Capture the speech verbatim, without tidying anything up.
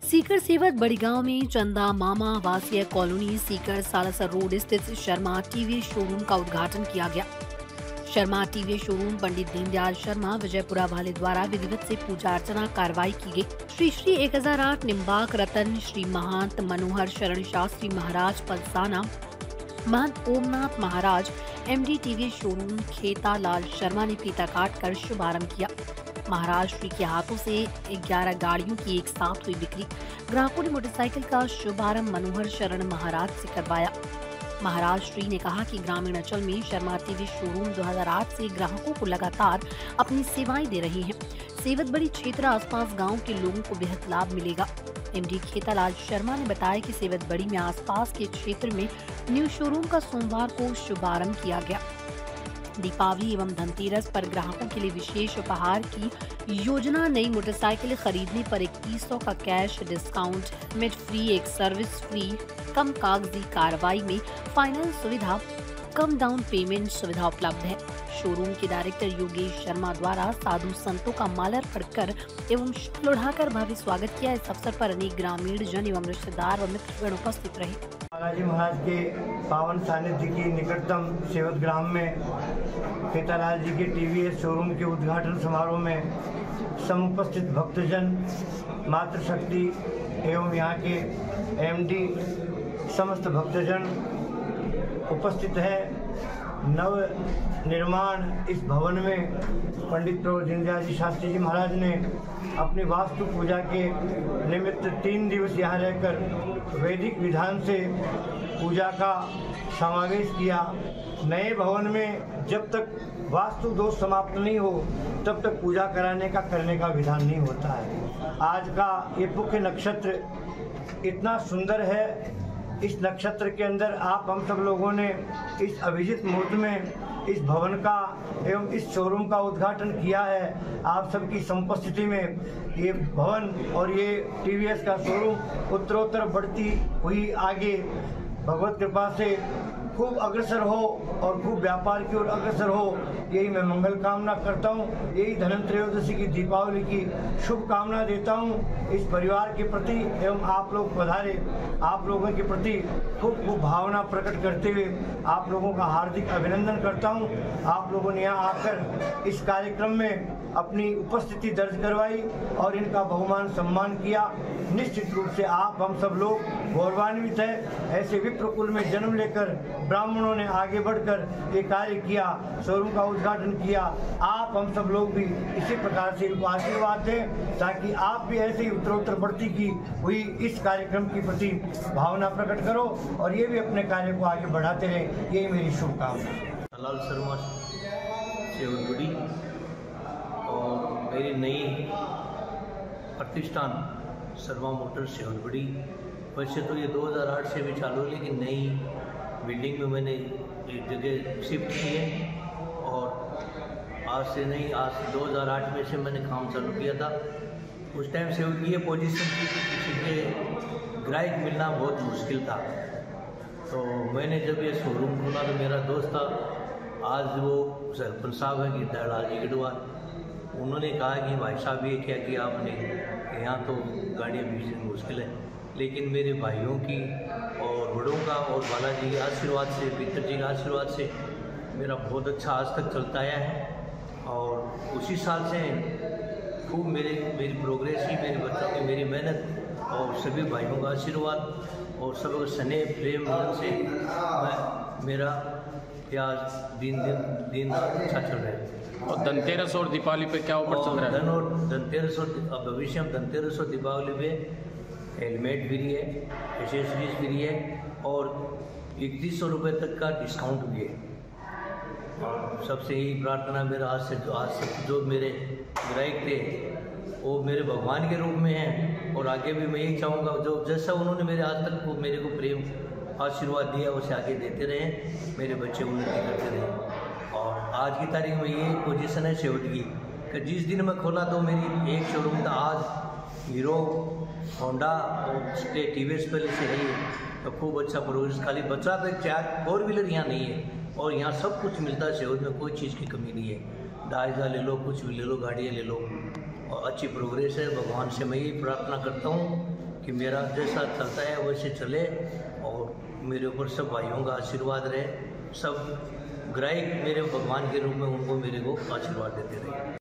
सीकर सेवद बड़ी गांव में चंदा मामा आवासीय कॉलोनी सीकर सालासर रोड स्थित शर्मा टीवी शोरूम का उद्घाटन किया गया। शर्मा टीवी शोरूम पंडित दीनदयाल शर्मा विजयपुरा वाले द्वारा विधिवत से पूजा अर्चना कार्रवाई की गई। श्री श्री एक हजार आठ निम्बाक रतन Shri Mahant Manohar Sharan Shastri Maharaj Palsana Mahant Omnath Maharaj MD TV showroom Kheta Lal Sharma ने फीता काट कर शुभारंभ किया। महाराज श्री के हाथों से ग्यारह गाड़ियों की एक साथ हुई बिक्री। ग्राहकों ने मोटरसाइकिल का शुभारंभ मनोहर शरण महाराज से करवाया। महाराज श्री ने कहा कि ग्रामीण अंचल में शर्मा टीवी शोरूम दो हज़ार आठ से ग्राहकों को लगातार अपनी सेवाएं दे रही हैं। सेवद बड़ी क्षेत्र आसपास गांव के लोगों को बेहद लाभ मिलेगा। एमडी खेतालाल शर्मा ने बताया कि सेवद बड़ी में आसपास के क्षेत्र में न्यू शोरूम का सोमवार को शुभारंभ किया गया। दीपावली एवं धनतेरस पर ग्राहकों के लिए विशेष उपहार की योजना, नई मोटरसाइकिल खरीदने पर इक्कीस सौ का कैश डिस्काउंट, हेलमेट फ्री, एक सर्विस फ्री, कम कागजी कार्रवाई में फाइनेंस सुविधा, कम डाउन पेमेंट सुविधा उपलब्ध है। शोरूम के डायरेक्टर योगेश शर्मा द्वारा साधु संतों का माल्यार्पण कर एवं शाल ओढ़ाकर भव्य स्वागत किया। इस अवसर पर अनेक ग्रामीण जन एवं रिश्तेदार और मित्रगण उपस्थित रहे। बालाजी महाराज के पावन सानिध्य की निकटतम सेवद ग्राम में खेतालाल जी के टीवीएस शोरूम के उद्घाटन समारोह में समुपस्थित भक्तजन, मातृशक्ति एवं यहाँ के एमडी समस्त भक्तजन उपस्थित है। नव निर्माण इस भवन में पंडित प्रभु दीनदयाल जी शास्त्री जी महाराज ने अपनी वास्तु पूजा के निमित्त तीन दिवस यहाँ रहकर वैदिक विधान से पूजा का समावेश किया। नए भवन में जब तक वास्तु दोष समाप्त नहीं हो तब तक पूजा कराने का करने का विधान नहीं होता है। आज का ये पुण्य नक्षत्र इतना सुंदर है। इस नक्षत्र के अंदर आप हम सब लोगों ने इस अभिजित मुहूर्त में इस भवन का एवं इस शोरूम का उद्घाटन किया है। आप सबकी संपस्थिति में ये भवन और ये टीवीएस का शोरूम उत्तरोत्तर बढ़ती हुई आगे भगवत कृपा से खूब अग्रसर हो और खूब व्यापार की ओर अग्रसर हो, यही मैं मंगल कामना करता हूँ। यही धनत्रयोदशी की दीपावली की शुभकामना देता हूँ। इस परिवार के प्रति एवं आप लोग पधारे, आप लोगों के प्रति खूब खूब भावना प्रकट करते हुए आप लोगों का हार्दिक अभिनंदन करता हूँ। आप लोगों ने यहाँ आकर इस कार्यक्रम में अपनी उपस्थिति दर्ज करवाई और इनका बहुमान सम्मान किया। निश्चित रूप से आप हम सब लोग गौरवान्वित हैं। ऐसे विप्रकुल में जन्म लेकर ब्राह्मणों ने आगे बढ़कर ये कार्य किया, शोरूम का उद्घाटन किया। आप हम सब लोग भी इसी प्रकार से इनको आशीर्वाद दें ताकि आप भी ऐसे ही उत्तरोत्तर बढ़ती की हुई इस कार्यक्रम के प्रति भावना प्रकट करो और ये भी अपने कार्य को आगे बढ़ाते रहें। यही मेरी शुभकामना। लाल शर्मा सेवद बड़ी और मेरी नई प्रतिष्ठान शर्मा मोटर्स सेवद बड़ी। वैसे तो ये दो हज़ार आठ से भी चालू है, लेकिन नई बिल्डिंग में मैंने एक जगह शिफ्ट की है और आज से नहीं, आज दो हज़ार आठ में से मैंने काम चालू किया था। उस टाइम से ये पोजीशन थी कि किसी के ग्राहक मिलना बहुत मुश्किल था। तो मैंने जब ये शोरूम खोला तो मेरा दोस्त था, आज वो सरपंच साहब हैं गिरदार जी गढ़वाल, उन्होंने कहा कि भाई साहब ये क्या किया आपने, यहाँ तो गाड़ियाँ भेजनी मुश्किल है। लेकिन मेरे भाइयों की और बड़ों का और बालाजी के आशीर्वाद से, पिताजी के आशीर्वाद से मेरा बहुत अच्छा आज तक चलता आया है। और उसी साल से खूब मेरे मेरी प्रोग्रेस ही, मेरे बच्चों की मेरी मेहनत और सभी भाइयों का आशीर्वाद और सब स्नेह प्रेम मन से मैं मेरा प्याज दिन दिन दिन अच्छा चल रहा है। और धनतेरस और दीपावली पे क्या ऑफर चल रहा है? धन और धनतेरस और भविष्य में धनतेरस और दीपावली पे हेलमेट फ्री है, एसेसरीज फ्री है और इकतीस सौ रुपये तक का डिस्काउंट भी है। और सबसे यही प्रार्थना मेरा आज से आज से जो मेरे ग्राहक थे वो मेरे भगवान के रूप में हैं और आगे भी मैं यही चाहूँगा जो जैसा उन्होंने मेरे आज तक वो मेरे को प्रेम आशीर्वाद दिया उसे आगे देते रहें, मेरे बच्चे उन्नति करते रहें। और आज की तारीख में ये पोजीशन है सेवद की कि जिस दिन मैं खोला तो मेरी एक शोरूम था, आज हीरो होंडा और टीवीएस पहले से है तो खूब अच्छा प्रोग्रेस। खाली बचा तो चार फोर व्हीलर यहाँ नहीं है और यहाँ सब कुछ मिलता है। सेवद में कोई चीज़ की कमी नहीं है। दायजा ले लो, कुछ भी ले लो, गाड़ियाँ ले लो और अच्छी प्रोग्रेस है। भगवान से मैं यही प्रार्थना करता हूँ कि मेरा जैसा चलता है वैसे चले और मेरे ऊपर सब भाइयों का आशीर्वाद रहे, सब ग्राहक मेरे भगवान के रूप में उनको मेरे को आशीर्वाद देते रहे।